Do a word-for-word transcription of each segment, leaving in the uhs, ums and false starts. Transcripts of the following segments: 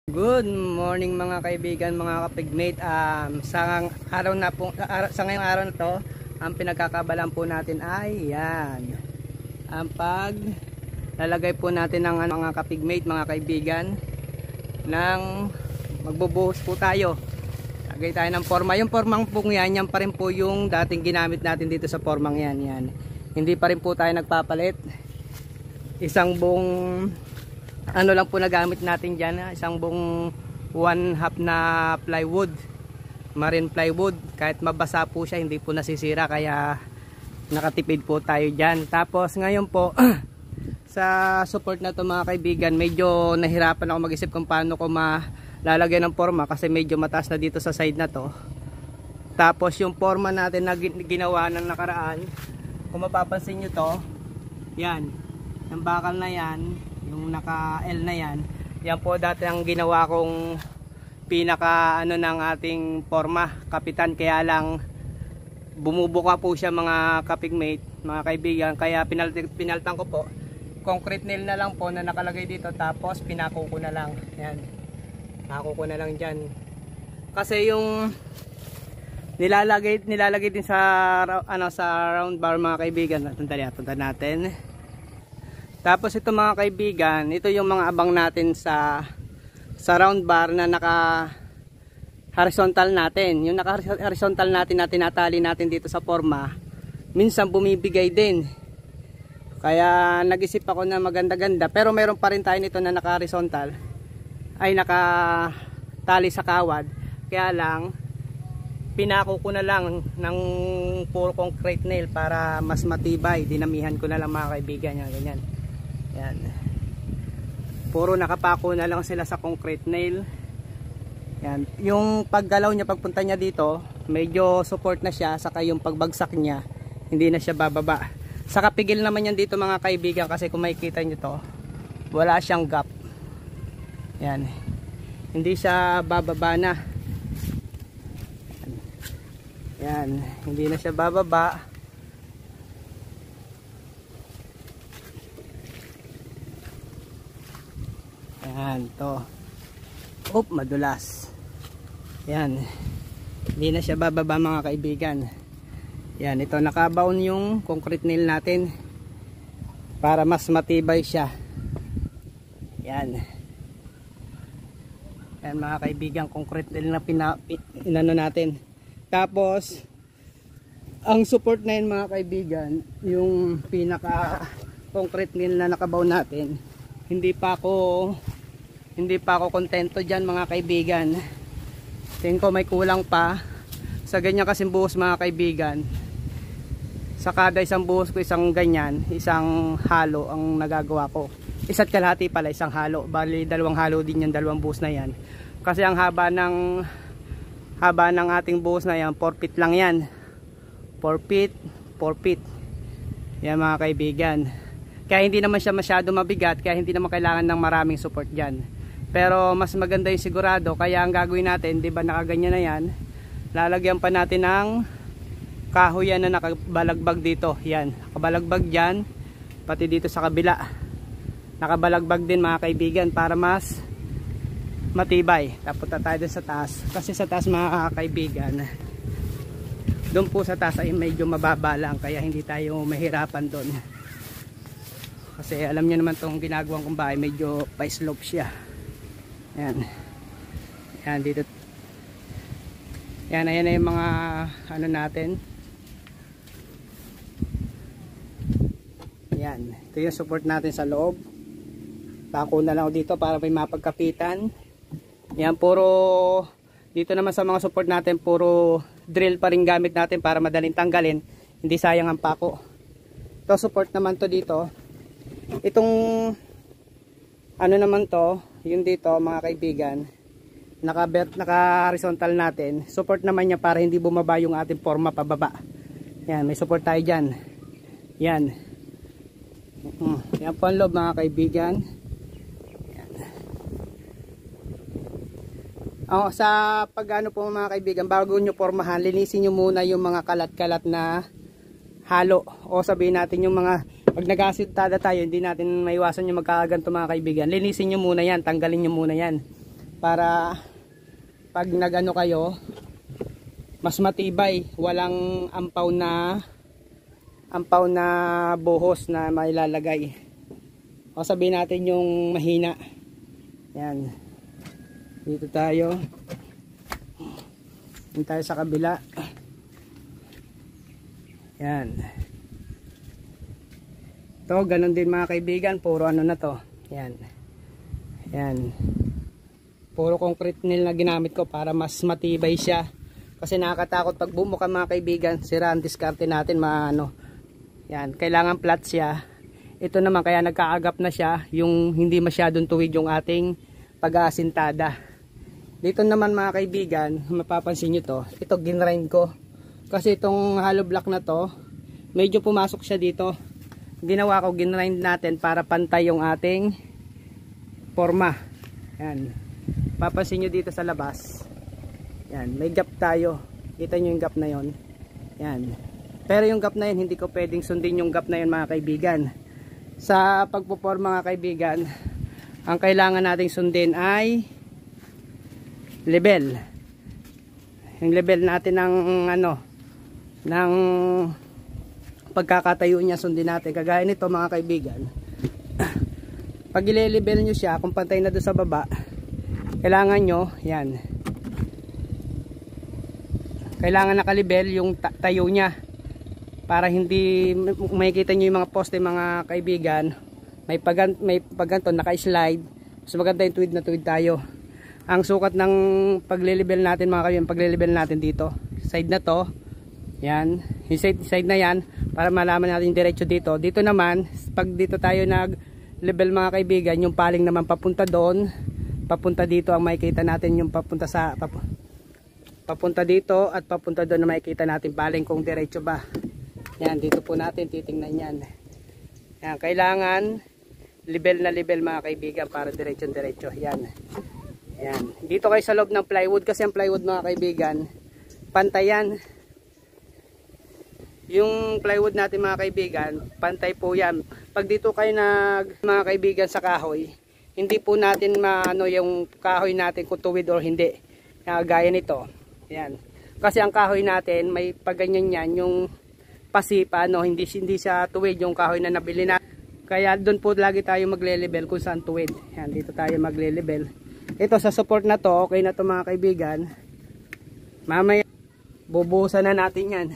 Good morning mga kaibigan, mga kapigmate. Um, sa araw na po, sa ngayong araw na to, ang pinagkakabalan po natin ay yan. Ang pag lalagay po natin ng ano, mga kapigmate, mga kaibigan, ng magbubuhos po tayo. Lagay tayo ng forma. Yung formang po yan, yan pa rin po yung dating ginamit natin dito sa formang yan. Yan. Hindi pa rin po tayo nagpapalit. Isang buong ano lang po nagamit natin dyan, isang buong one half na plywood, marine plywood. Kahit mabasa po siya, hindi po nasisira, kaya nakatipid po tayo dyan. Tapos ngayon po sa support na to mga kaibigan, medyo nahirapan ako mag-isip kung paano ko malalagay ng forma, kasi medyo mataas na dito sa side na to. Tapos yung forma natin na ginawa ng nakaraan, kung mapapansin nyo to, yan, yung bakal na yan, yung naka L na yan, yan po dati ang ginawa kong pinaka ano ng ating forma, kapitan. Kaya lang bumubuka po siya mga kapigmate, mga kaibigan, kaya pinalt pinaltan ko po. Concrete nail na lang po na nakalagay dito, tapos pinako ko na lang. Yan, pinako ko na lang dyan, kasi yung nilalagay nilalagay din sa ano sa round bar mga kaibigan. Tandali, punta natin. Tapos ito mga kaibigan, ito yung mga abang natin sa sa round bar na naka horizontal natin. Yung naka horizontal natin na tinatali natin dito sa forma, minsan bumibigay din. Kaya nag-isip ako na maganda-ganda, pero meron pa rin tayo nito na naka horizontal, ay naka tali sa kawad. Kaya lang pinako ko na lang ng puro concrete nail para mas matibay. Dinamihan ko na lang mga kaibigan, yan, ganyan. Yan. Puro nakapako na lang sila sa concrete nail. Yan. Yung paggalaw niya, pagpunta niya dito, medyo support na siya. Saka yung pagbagsak niya, hindi na siya bababa. Saka pigil naman yan dito mga kaibigan, kasi kung makikita niyo to, wala siyang gap. Yan. Hindi siya bababa na. Yan. Hindi na siya bababa. Yan, to. Oop, madulas. Yan. Hindi na siya bababa mga kaibigan. Yan, ito nakabaon yung concrete nail natin para mas matibay siya. Yan. Yan mga kaibigan, concrete nail na pina, inano natin. Tapos ang support na yun mga kaibigan, yung pinaka concrete nail na nakabaon natin, hindi pa ako Hindi pa ako kontento dyan mga kaibigan. Tingin ko may kulang pa. Sa ganyan kasing buhos mga kaibigan, sa kada isang buhos ko, isang ganyan, isang halo ang nagagawa ko. Isa't kalahati pala, isang halo. Bali dalawang halo din yan, dalawang buhos na yan. Kasi ang haba ng Haba ng ating buhos na yan, four feet lang yan. four feet, four feet. Yan mga kaibigan. Kaya hindi naman siya masyado mabigat, kaya hindi naman kailangan ng maraming support dyan. Pero mas maganda yung sigurado, kaya ang gagawin natin, di ba nakaganyan na yan, lalagyan pa natin ng kahoy yan na nakabalagbag dito. Yan, nakabalagbag dyan, pati dito sa kabila nakabalagbag din mga kaibigan, para mas matibay. Tapunta tayo dun sa taas, kasi sa taas mga kaibigan, doon po sa taas ay medyo mababa lang, kaya hindi tayo mahirapan doon. Kasi alam niyo naman tong ginagawang kong bahay, medyo pa-slope siya. Yan. Yan dito. Yan, ayan na yung mga ano natin. Yan. Ito yung support natin sa loob. Pako na lang ako dito para may mapagkapitan. Yan, puro dito naman sa mga support natin, puro drill pa rin gamit natin para madaling tanggalin. Hindi sayang ang pako. Ito support naman to dito. Itong ano naman to, yung dito mga kaibigan, naka, naka horizontal natin, support naman niya para hindi bumaba yung ating forma pababa. Yan, may support tayo dyan. Yan. Yan po ang loob mga kaibigan. Yan. Oh, sa pag ano po mga kaibigan, bago nyo formahan, linisin nyo muna yung mga kalat-kalat na halo, o sabihin natin yung mga Pag nag-asintada tayo, hindi natin maiwasan yung magkakaganto mga kaibigan. Linisin nyo muna yan, tanggalin nyo muna yan. para pag nagano kayo mas matibay, walang ampaw na ampaw na buhos na mailalagay. O sabihin natin yung mahina. Yan. Dito tayo. Dito tayo sa kabila. Yan. To, ganun din mga kaibigan, puro ano na to. Yan. Yan. Puro concrete nail na ginamit ko para mas matibay siya. Kasi nakakatakot pag bumuka mga kaibigan, sira ang diskarte natin, maano. Yan, kailangan flat siya. Ito naman kaya nagkaagap na siya, yung hindi masyadong tuwid yung ating pag-aasintada. Dito naman mga kaibigan, mapapansin nyo to, ito ginrind ko. Kasi itong hollow block na to, medyo pumasok siya dito. Ginawa ko, ginrind natin para pantay yung ating forma. Yan. Papansin nyo dito sa labas. Yan, may gap tayo. Kita nyo yung gap na yon. Yan. Pero yung gap na yun, hindi ko pwedeng sundin yung gap na yun mga kaibigan. Sa pagpuporma mga kaibigan, ang kailangan nating sundin ay level. Yung level natin ng ano, ng pagkakatayo niya, sundin natin. Kagaya nito mga kaibigan, pag ile-level nyo siya, kung pantay na doon sa baba, kailangan nyo, yan, kailangan nakalibel yung tayo niya para hindi makikita nyo yung mga poste mga kaibigan, may pag may pagganto naka-slide. Mas maganda yung tuwid na tuwid tayo. Ang sukat ng pagle-level natin mga kaibigan, pagle-level natin dito side na to, yan, yung side, side na yan, para malaman natin yung diretso dito. Dito naman, pag dito tayo nag level mga kaibigan, yung paling naman papunta doon, papunta dito ang makikita natin, yung papunta sa pap papunta dito at papunta doon na makikita natin paling kung diretso ba. Yan, dito po natin titingnan yan. Yan, kailangan level na level mga kaibigan para diretso diretso. Yan. Yan. Dito kayo sa loob ng plywood, kasi ang plywood mga kaibigan, pantay yan. Yung plywood natin mga kaibigan, pantay po yan. Pag dito kayo nag mga kaibigan sa kahoy, hindi po natin maano yung kahoy natin kung tuwid or hindi. Gaya nito. Yan. Kasi ang kahoy natin may pagganyan yan, yung pasipa, no, hindi hindi siya tuwid yung kahoy na nabili na. Kaya doon po lagi tayo magle-level kung saan tuwid. Yan, dito tayo magle-level. Ito sa support na to, okay na to mga kaibigan. Mamaya bubuhusan na natin yan.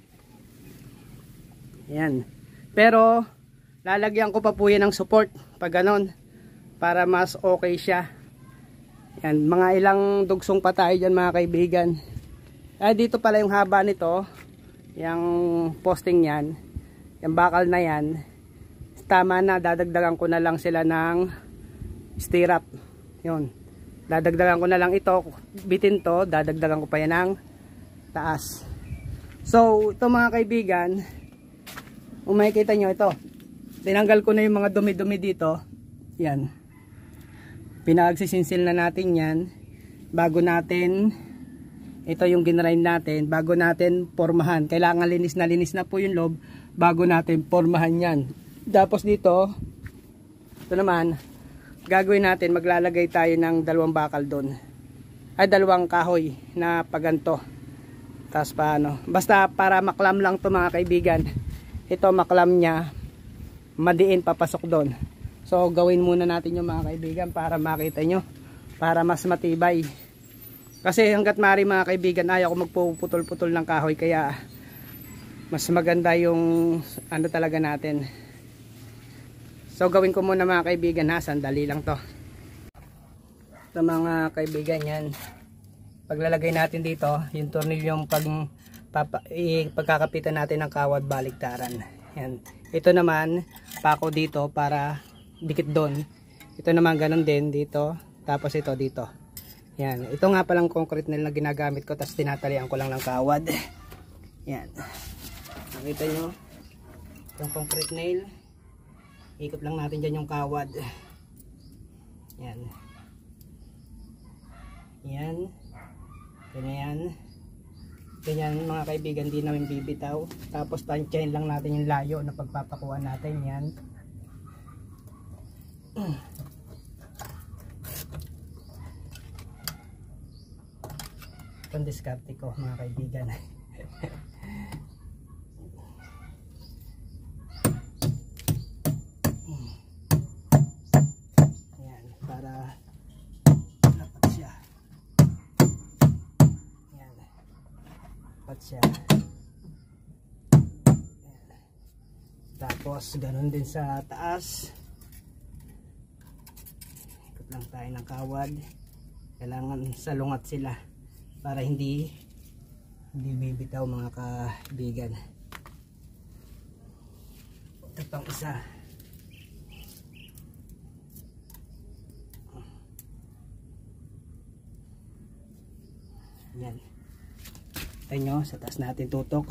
Yan. Pero lalagyan ko pa po yan ng support pag ganon, para mas okay siya. Yan, mga ilang dugsong pa tayo dyan mga kaibigan. Ay, dito pala yung haba nito, yung posting yan, yung bakal na yan, tama na, dadagdagan ko na lang sila ng stirrup. Yun, dadagdagan ko na lang ito, bitin to, dadagdagan ko pa yan ng taas. So ito mga kaibigan, kung makikita nyo ito, tinanggal ko na yung mga dumi-dumi dito. Yan, pinagsisinsil na natin yan bago natin, ito yung ginrind natin, bago natin pormahan. Kailangan linis na linis na po yung loob bago natin pormahan yan. Tapos dito, ito naman, gagawin natin, maglalagay tayo ng dalawang bakal doon, ay dalawang kahoy na paganto. Tapos paano, basta para maklam lang to mga kaibigan. Ito maklam niya, madiin papasok doon. So gawin muna natin yung mga kaibigan para makita nyo, para mas matibay. Kasi hanggat mari mga kaibigan, ayaw ko magpuputol-putol ng kahoy, kaya mas maganda yung ano talaga natin. So gawin ko muna mga kaibigan ha, sandali lang to. Ito mga kaibigan, yan, paglalagay natin dito yung tornilyong pag papa, i, pagkakapitan natin ng kawad baliktaran. Yan. Ito naman pako dito para dikit doon. Ito naman ganun din dito, tapos ito dito. Yan, ito nga palang concrete nail na ginagamit ko, tapos tinatalian ko lang ng kawad. Yan, nakita nyo yung concrete nail, ikot lang natin dyan yung kawad. Yan, yan, ganyan, ganyan mga kaibigan, di namin bibitaw. Tapos tansyahin lang natin yung layo na pagpapakuha natin. Yan, Itong diskarte ko mga kaibigan. Ayan, para dapat siya. Ayan, dapat siya. Ayan. Tapos ganun din sa taas. Ikot lang tayo ng kawad. Kailangan salungat sila para hindi hindi bibitaw mga kaibigan. Ito pang isa. Yan. Ito nyo, sa taas natin tutok.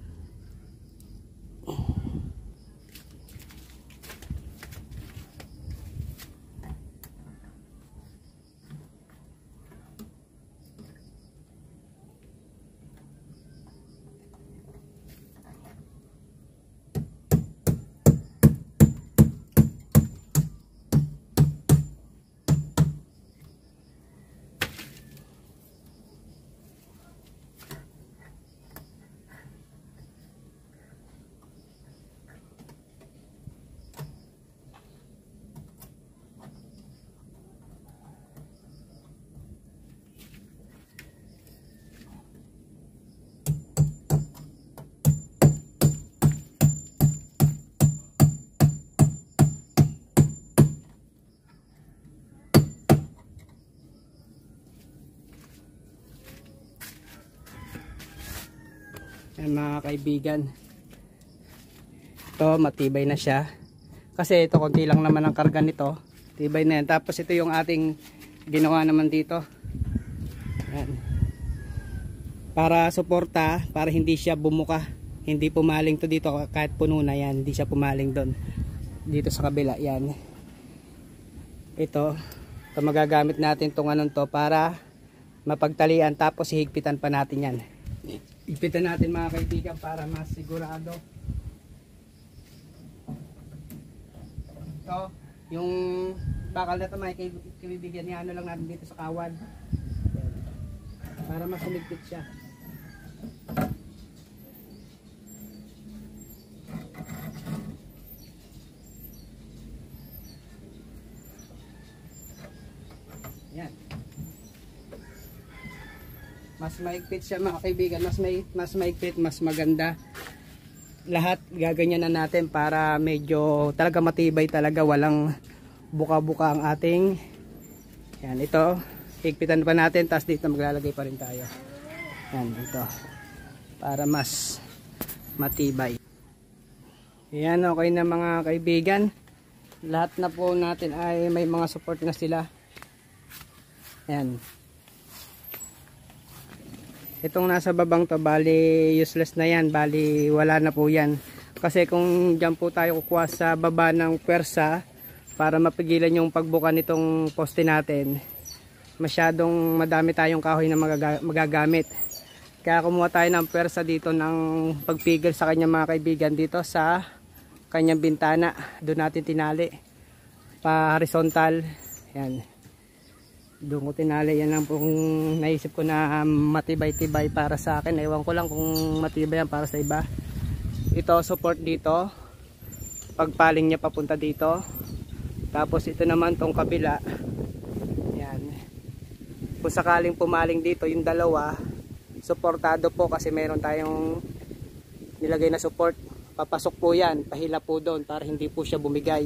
Ayan mga kaibigan, ito matibay na siya kasi ito konti lang naman ang karga nito, tibay na yan. Tapos ito yung ating ginawa naman dito. Ayan. Para suporta, para hindi siya bumuka, hindi pumaling to dito kahit puno na yan, hindi siya pumaling doon dito sa kabila. Yan, ito, ito magagamit natin tong anong to para mapagtalian, tapos hihigpitan pa natin yan. Higpitan natin mga kaibigan para mas sigurado. Ito, yung bakal na ito mga kaibigan, niya ano lang natin dito sa kawad para mas humigpit siya. Yan. Mas maigpit siya mga kaibigan, mas may mas maigpit, mas maganda. Lahat gaganyan na natin para medyo talaga matibay talaga, walang buka-buka ang ating. Yan, ito higpitan pa natin, tapos dito maglalagay pa rin tayo. Yan, ito para mas matibay. Yan, okay na mga kaibigan. Lahat na po natin ay may mga support na sila. Yan. Itong nasa babang to, bali useless na yan, bali wala na po yan. Kasi kung dyan po tayo kukuha sa baba ng pwersa para mapigilan yung pagbuka nitong poste natin, masyadong madami tayong kahoy na magagamit. Kaya kumuha tayo ng pwersa dito ng pagpigil sa kanya mga kaibigan, dito sa kanyang bintana. Doon natin tinali pa horizontal. Yan, doon ko tinali. Yan lang pong naisip ko na matibay-tibay para sa akin. Ewan ko lang kung matibay yan para sa iba. Ito support dito, pagpaling niya papunta dito. Tapos ito naman tong kabila. Yan, kung sakaling pumaling dito yung dalawa, suportado po kasi meron tayong nilagay na support. Papasok po yan, pahila po doon para hindi po siya bumigay.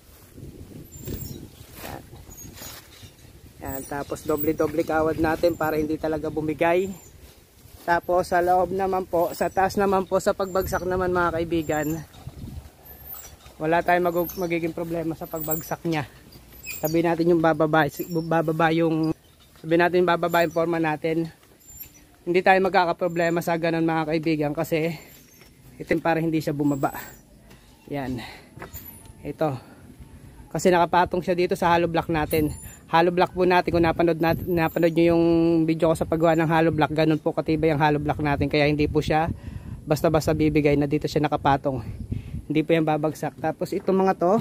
Yan. Yan, tapos doble-doble kawad natin para hindi talaga bumigay. Tapos sa loob naman po, sa taas naman po, sa pagbagsak naman mga kaibigan, wala tayong mag magiging problema sa pagbagsak niya. Sabi natin yung bababa, bababa yung sabi natin yung bababa yung forma natin. Hindi tayo magkakaproblema sa ganun mga kaibigan kasi ito para hindi siya bumaba. Yan. Ito. Kasi nakapatong siya dito sa hollow block natin. Hollow block po natin, kung napanood, natin, napanood nyo yung video ko sa paggawa ng hollow block, ganun po katibay ang hollow block natin. Kaya hindi po siya basta-basta bibigay na dito siya nakapatong. Hindi po yan babagsak. Tapos itong mga to,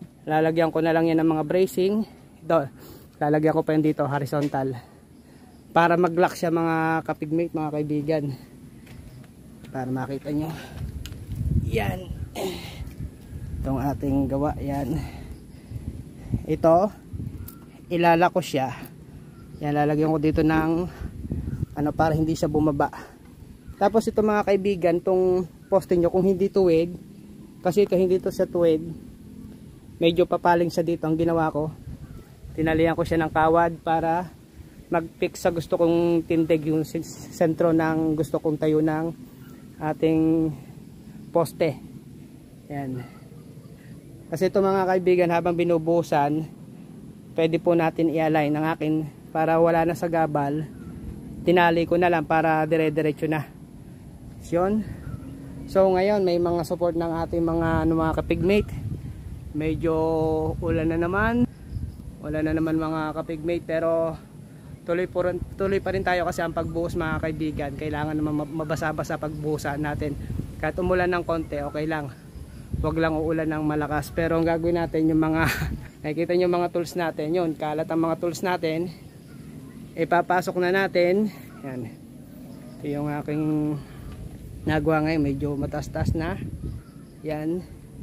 lalagyan ko na lang yan ng mga bracing. Ito, lalagyan ko pa yan dito horizontal para mag-lock siya mga kapigmate, mga kaibigan, para makita nyo. Yan, itong ating gawa. Yan, ito ilalak ko siya. Yan, lalagyan ko dito ng ano para hindi siya bumaba. Tapos ito mga kaibigan, tong poste nyo kung hindi tuwid, kasi ito hindi to sa tuwid, medyo papaling siya dito. Ang ginawa ko, tinalian ko siya ng kawad para mag-fix sa gusto kong tindig, yung sentro ng gusto kong tayo ng ating poste. Yan, kasi ito mga kaibigan, habang binubuhusan, pwede po natin i-align ng akin para wala na sa gabal. Tinali ko na lang para dire-diretso na. Yun. So ngayon may mga support ng ating mga ano, mga kapigmate. Medyo ulan na naman. Wala na naman mga kapigmate, pero tuloy, po, tuloy pa rin tayo kasi ang pagbuhos mga kaibigan. Kailangan naman mabasa-basa pagbuhusan natin. Kahit umulan ng konti, okay lang. Huwag lang uulan ng malakas. Pero ang gagawin natin, yung mga nakikita nyo mga tools natin, yun, kalat ang mga tools natin, ipapasok na natin. Yan, ito yung aking nagawa ngayon, medyo mataas-taas na. Yan,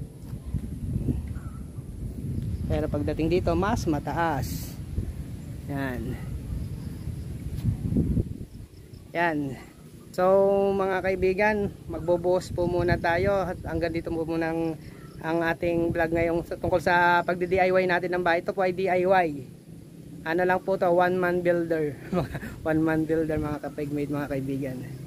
pero pagdating dito mas mataas. Yan, yan. So mga kaibigan, magbubuhos po muna tayo at hanggang dito po muna ang, ang ating vlog ngayong tungkol sa pagdi-D I Y natin ng bahay. Ito po ay D I Y, ano lang po to, one man builder. One man builder mga kapigmate, mga kaibigan.